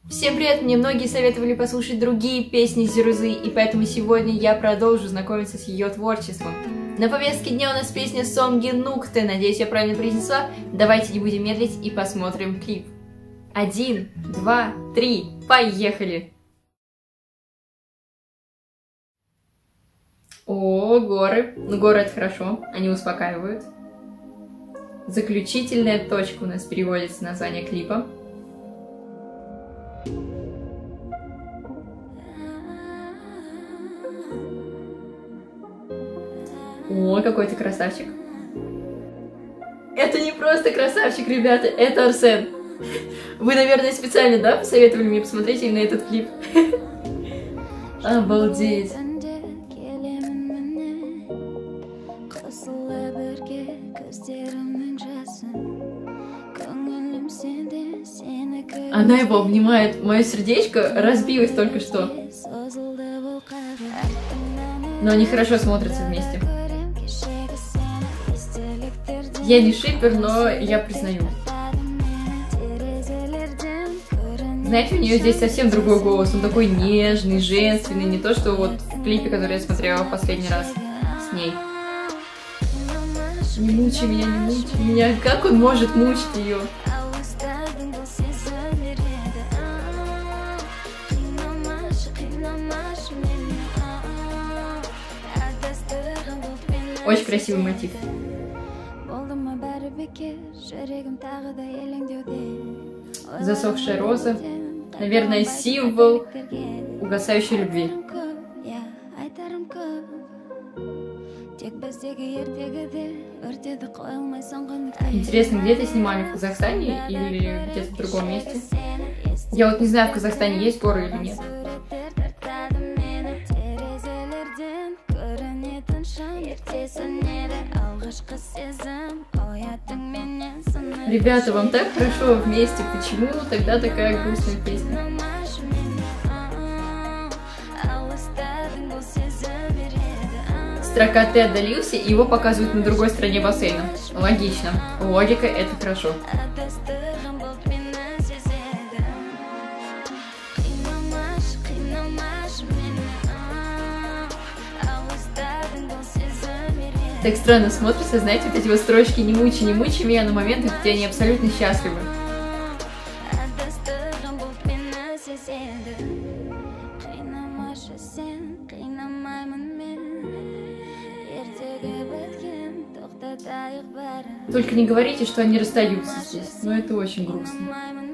Всем привет! Мне многие советовали послушать другие песни Зирузы, и поэтому сегодня я продолжу знакомиться с ее творчеством. На повестке дня у нас песня Сонги Нукте, надеюсь, я правильно произнесла. Давайте не будем медлить и посмотрим клип. 1, 2, 3, поехали! О, горы. Ну, горы это хорошо, они успокаивают. Заключительная точка у нас переводится название клипа. О, какой ты красавчик. Это не просто красавчик, ребята, это Арсен. Вы, наверное, специально, да, посоветовали мне посмотреть именно этот клип? Обалдеть. Она его обнимает. Мое сердечко разбилось только что. Но они хорошо смотрятся вместе. Я не шипер, но я признаю. Знаете, у нее здесь совсем другой голос. Он такой нежный, женственный. Не то, что вот в клипе, который я смотрела в последний раз с ней. Не мучай меня, не мучай меня. Как он может мучить ее? Очень красивый мотив. Засохшая роза. Наверное, символ угасающей любви. Интересно, где это снимали? В Казахстане или где-то в другом месте? Я вот не знаю, в Казахстане есть горы или нет. Ребята, вам так хорошо вместе, почему тогда такая грустная песня? Строка «Ты отдалился», и его показывают на другой стороне бассейна. Логично. Логика — это хорошо. Так странно смотрится, знаете, вот эти вот строчки «не мучи меня» на моменты, где они абсолютно счастливы. Только не говорите, что они расстаются здесь, но это очень грустно.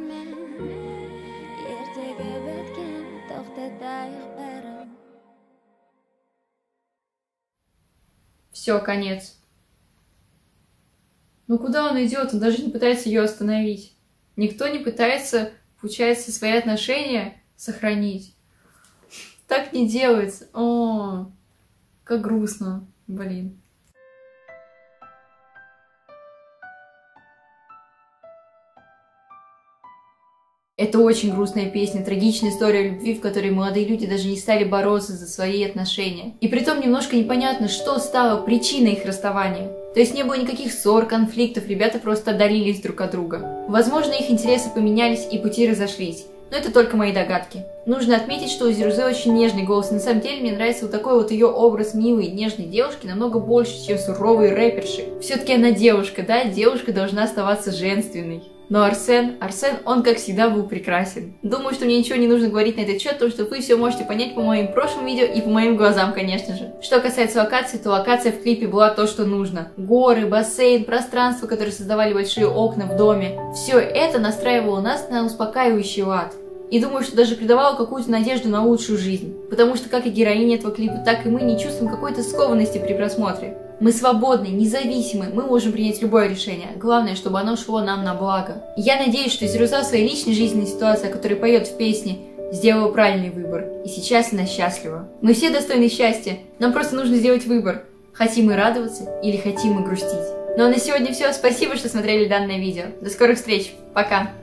Все, конец. Ну куда он идет? Он даже не пытается ее остановить. Никто не пытается, получается, свои отношения сохранить. Так не делается. О, как грустно, блин. Это очень грустная песня, трагичная история любви, в которой молодые люди даже не стали бороться за свои отношения. И притом немножко непонятно, что стало причиной их расставания. То есть не было никаких ссор, конфликтов, ребята просто отдалились друг от друга. Возможно, их интересы поменялись и пути разошлись. Но это только мои догадки. Нужно отметить, что у Зирузы очень нежный голос. На самом деле мне нравится вот такой вот ее образ милой, нежной девушки намного больше, чем суровой рэперши. Все-таки она девушка, да? Девушка должна оставаться женственной. Но Арсен, он как всегда был прекрасен. Думаю, что мне ничего не нужно говорить на этот счет, потому что вы все можете понять по моим прошлым видео и по моим глазам, конечно же. Что касается локации, то локация в клипе была то, что нужно. Горы, бассейн, пространство, которые создавали большие окна в доме. Все это настраивало нас на успокаивающий лад. И думаю, что даже придавало какую-то надежду на лучшую жизнь. Потому что как и героиня этого клипа, так и мы не чувствуем какой-то скованности при просмотре. Мы свободны, независимы, мы можем принять любое решение. Главное, чтобы оно шло нам на благо. И я надеюсь, что Зируза в своей личной жизненной ситуации, о которой поет в песне, сделала правильный выбор. И сейчас она счастлива. Мы все достойны счастья. Нам просто нужно сделать выбор. Хотим мы радоваться или хотим мы грустить. Ну а на сегодня все. Спасибо, что смотрели данное видео. До скорых встреч. Пока.